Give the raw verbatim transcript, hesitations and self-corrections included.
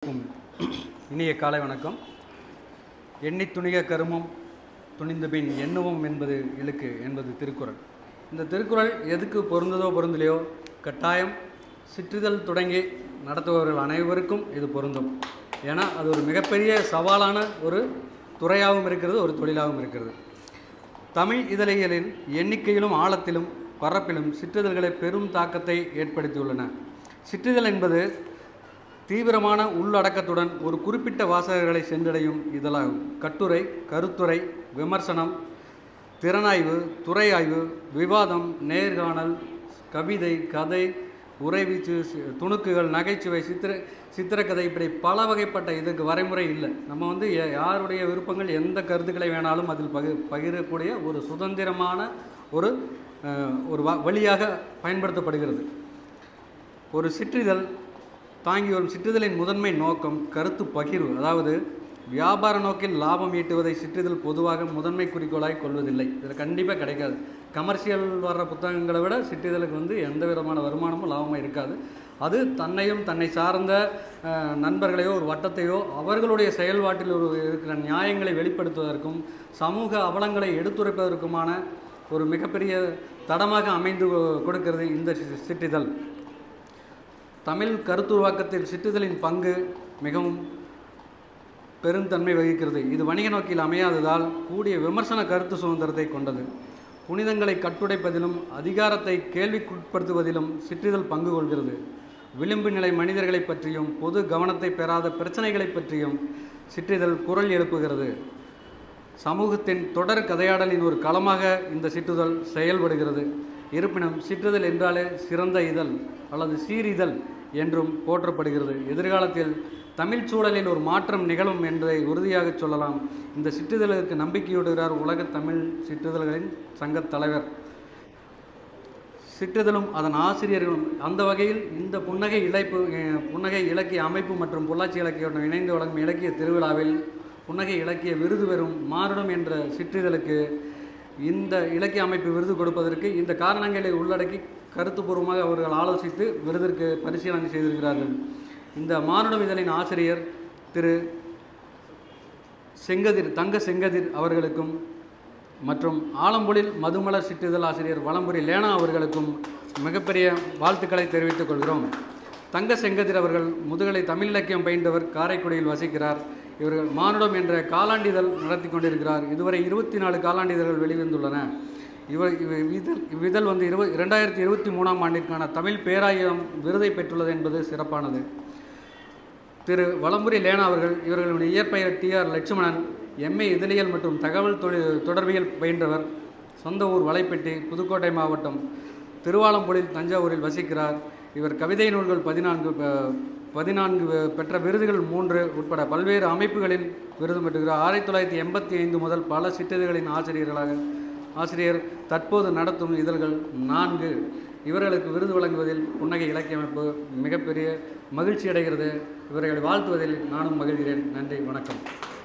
அனைவருக்கும் இனிய காலை வணக்கம். எண்ணி துணிக கருமம் துணிந்த பின் எண்ணுவோம் என்பது இழுக்கு என்பது திருக்குறள். இந்த திருக்குறள் எதுக்கு பொருந்ததோ பொருந்தலையோ கட்டாயம் சிற்றிதழ் தொடங்கி நடத்துபவர்கள் அனைவருக்கும் இது பொருந்தும். ஏன்னா அது ஒரு மிகப்பெரிய சவாலான ஒரு துறையாகவும் இருக்கிறது, ஒரு தொழிலாகவும் இருக்கிறது. தமிழ் இதழியலின் எண்ணிக்கையிலும் ஆழத்திலும் பரப்பிலும் சிற்றிதழ்களை பெரும் தாக்கத்தை ஏற்படுத்தியுள்ளன. சிற்றிதழ் என்பது தீவிரமான உள்ளடக்கத்துடன் ஒரு குறிப்பிட்ட வாசகர்களை சென்றடையும் இதழாகும். கட்டுரை, கருத்துரை, விமர்சனம், திறனாய்வு, துறை ஆய்வு, விவாதம், நேர்காணல், கவிதை, கதை, உரைவீச்சு, துணுக்குகள், நகைச்சுவை, சித்திர சித்திரக்கதை, இப்படி பல வகைப்பட்ட இதுக்கு வரைமுறை இல்லை. நம்ம வந்து யாருடைய விருப்பங்கள் எந்த கருத்துக்களை வேணாலும் அதில் பகி பகிரக்கூடிய ஒரு சுதந்திரமான ஒரு ஒரு வழியாக பயன்படுத்தப்படுகிறது. ஒரு சிற்றிதழ் தாங்கி வரும் சிற்றிதழின் முதன்மை நோக்கம் கருத்து பகிர்வு. அதாவது வியாபார நோக்கில் லாபம் ஈட்டுவதை சிற்றிதழ் பொதுவாக முதன்மை குறிக்கோளாய் கொள்வதில்லை. இதில் கண்டிப்பாக கிடைக்காது. கமர்ஷியல் வர்ற புத்தகங்களை விட சிற்றிதழுக்கு வந்து எந்த விதமான வருமானமும் லாபமாக இருக்காது. அது தன்னையும் தன்னை சார்ந்த நண்பர்களையோ ஒரு வட்டத்தையோ அவர்களுடைய செயல்பாட்டில் ஒரு இருக்கிற நியாயங்களை வெளிப்படுத்துவதற்கும் சமூக அவலங்களை எடுத்துரைப்பதற்குமான ஒரு மிகப்பெரிய தடமாக அமைந்து கொடுக்கிறது இந்த சிற்றிதழ். தமிழ் கருத்துருவாக்கத்தில் சிற்றிதழின் பங்கு மிகவும் பெருந்தன்மை வகிக்கிறது. இது வணிக நோக்கில் அமையாததால் கூடிய விமர்சன கருத்து சுதந்திரத்தை கொண்டது. புனிதங்களை கட்டுடைப்பதிலும் அதிகாரத்தை கேள்விக்குட்படுத்துவதிலும் சிற்றிதழ் பங்கு கொள்கிறது. விளிம்பு நிலை மனிதர்களை பற்றியும் பொது கவனத்தை பெறாத பிரச்சனைகளை பற்றியும் சிற்றிதழ் குரல் எழுப்புகிறது. சமூகத்தின் தொடர் கதையாடலின் ஒரு களமாக இந்த சிற்றிதழ் செயல்படுகிறது. இருப்பினும் சிற்றிதழ் என்றாலே சிறந்த இதழ் அல்லது சீரிதழ் என்றும் போற்றப்படுகிறது. எதிர்காலத்தில் தமிழ் சூழலில் ஒரு மாற்றம் நிகழும் என்பதை உறுதியாக சொல்லலாம். இந்த சிற்றிதழுக்கு நம்பிக்கையூட்டுகிறார் உலக தமிழ் சிற்றிதழ்களின் சங்க தலைவர். சிற்றிதழும் அதன் ஆசிரியர்களும் அந்த வகையில் இந்த புன்னகை இழைப்பு புன்னகை இலக்கிய அமைப்பு மற்றும் பொள்ளாச்சி இலக்கியத்துடன் இணைந்து வழங்கும் இலக்கிய திருவிழாவில் புன்னகை இலக்கிய விருது பெறும் மானுடம் என்ற சிற்றிதழுக்கு இந்த இலக்கிய அமைப்பு விருது கொடுப்பதற்கு இந்த காரணங்களை உள்ளடக்கி கருத்துப்பூர்வமாக அவர்கள் ஆலோசித்து விருதிற்கு பரிசீலனை செய்திருக்கிறார்கள். இந்த மானுடம் இதழின் ஆசிரியர் திரு செங்கதிர் தங்க செங்கதிர் அவர்களுக்கும் மற்றும் ஆலம்பொழில் மதுமலர் சிற்றிதழ் ஆசிரியர் வலம்புரி லேனா அவர்களுக்கும் மிகப்பெரிய வாழ்த்துக்களை தெரிவித்துக் கொள்கிறோம். தங்க செங்கதிர் அவர்கள் முதுகலை தமிழ் இலக்கியம் பயின்றவர், காரைக்குடியில் வசிக்கிறார். இவர்கள் மானுடம் என்ற காலாண்டிதழ் நடத்தி கொண்டிருக்கிறார். இதுவரை இருபத்தி நாலு காலாண்டிதழ்கள் வெளிவந்துள்ளன. இவர் இவ்விதழ் இவ்விதழ் வந்து இருப இரண்டாயிரத்தி இருபத்தி மூணாம் ஆண்டிற்கான தமிழ் பேராயம் விருதை பெற்றுள்ளது என்பது சிறப்பானது. திரு வலம்புரி லேனா அவர்கள் இவர்களுடைய இயற்பெயர் டி ஆர் லட்சுமணன். எம்ஏ இதழியல் மற்றும் தகவல் தொழில் தொடர்பியல் பயின்றவர். சொந்த ஊர் வலைப்பட்டி, புதுக்கோட்டை மாவட்டம், திருவாலம்பொழில், தஞ்சாவூரில் வசிக்கிறார். இவர் கவிதை நூல்கள் பதினான்கு பதினான்கு பெற்ற விருதுகள் மூன்று உட்பட பல்வேறு அமைப்புகளில் விருது பெற்றுகிறார். ஆயிரத்தி தொள்ளாயிரத்தி எண்பத்தி ஐந்து முதல் பல சிற்றிதழ்களின் ஆசிரியர்களாக ஆசிரியர் தற்போது நடத்தும் இதழ்கள் நான்கு. இவர்களுக்கு விருது வழங்குவதில் புன்னகை இலக்கிய அமைப்பு மிகப்பெரிய மகிழ்ச்சி அடைகிறது. இவர்களை வாழ்த்துவதில் நானும் மகிழ்கிறேன். நன்றி, வணக்கம்.